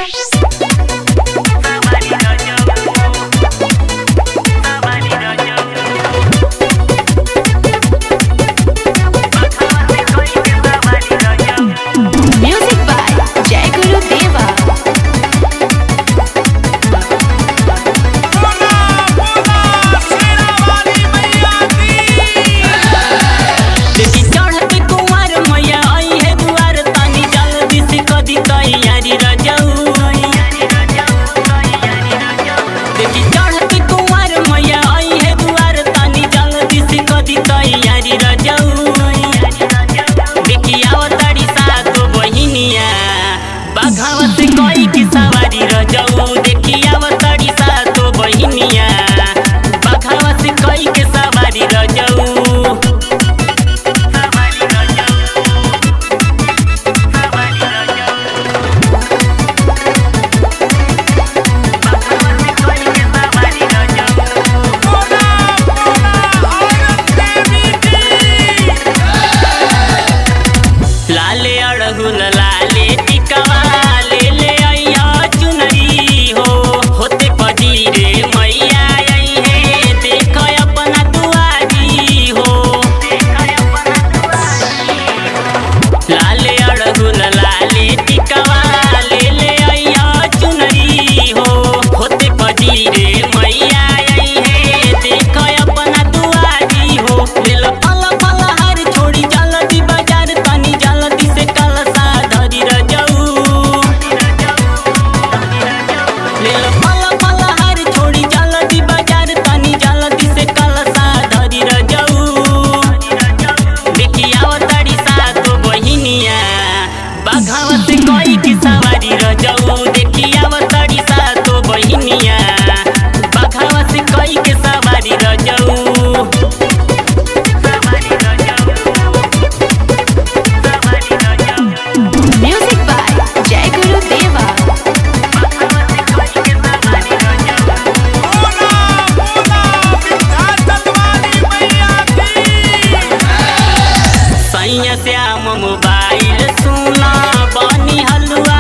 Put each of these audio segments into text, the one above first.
Shyam mobile सुना बनी हलवा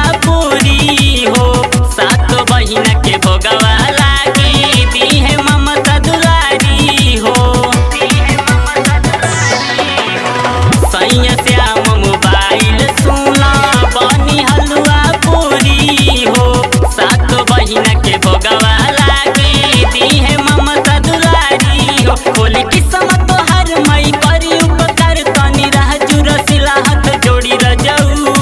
पूरी हो, सात बहिन के भोगवा लागी दी है ममता दुलारी हो। सैया श्याम मोबाइल सुना बनी हलवा पूरी हो, सात बहिन के भोगवा लागी दी है ममता दुलारी हो। खोली किस्मत तो हर मई करी उपकार तनी रह जुरसिला हाथ जोड़ी रजऊ।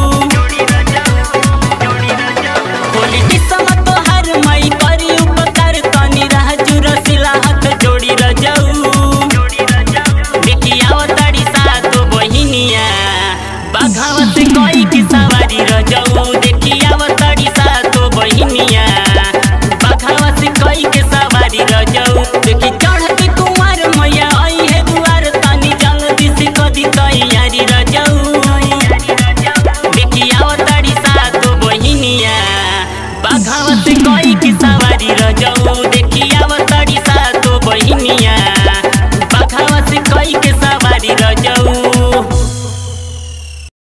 खोली किस्मत तो हर मई करी उपकार तनी रह जुरसिला हाथ जोड़ी रजऊ। देखिया तड़ी सात बहिनिया बाघावत कोई की सवारी रजऊ। देखिया तड़ी सात बहिनिया बाघावत कोई के सवारी रजऊ। देखी चढ़त कुंवर मैया आई है दुआर तनी जल्दी से कदी तैयारी रजऊ। देखिया तड़ी सात बहिनिया बाघावत कोई की सवारी रजऊ।